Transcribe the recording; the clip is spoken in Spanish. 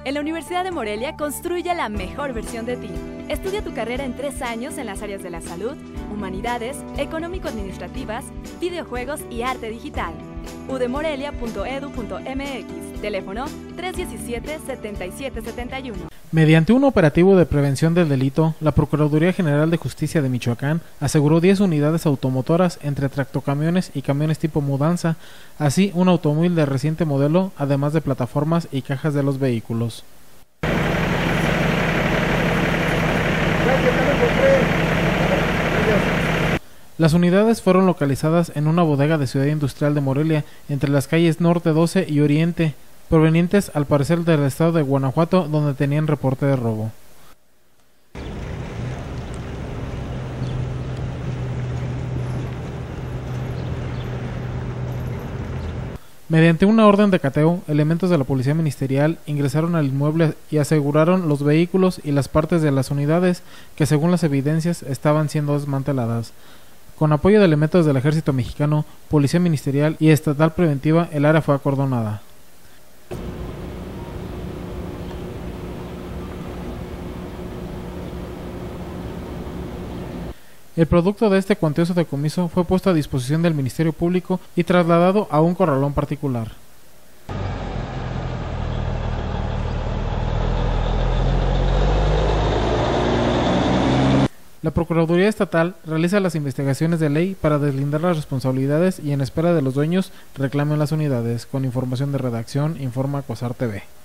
En la Universidad de Morelia construye la mejor versión de ti. Estudia tu carrera en 3 años en las áreas de la salud, humanidades, económico-administrativas, videojuegos y arte digital. udemorelia.edu.mx, teléfono 317-7771. Mediante un operativo de prevención del delito, la Procuraduría General de Justicia de Michoacán aseguró 10 unidades automotoras entre tractocamiones y camiones tipo mudanza, así un automóvil de reciente modelo, además de plataformas y cajas de los vehículos. Las unidades fueron localizadas en una bodega de Ciudad Industrial de Morelia, entre las calles Norte 12 y Oriente, provenientes al parecer del estado de Guanajuato, donde tenían reporte de robo. Mediante una orden de cateo, elementos de la Policía Ministerial ingresaron al inmueble y aseguraron los vehículos y las partes de las unidades que, según las evidencias, estaban siendo desmanteladas. Con apoyo de elementos del Ejército Mexicano, Policía Ministerial y Estatal Preventiva, el área fue acordonada. El producto de este cuantioso decomiso fue puesto a disposición del Ministerio Público y trasladado a un corralón particular. La Procuraduría Estatal realiza las investigaciones de ley para deslindar las responsabilidades y, en espera de los dueños, reclamen las unidades. Con información de redacción, informa COSAR TV.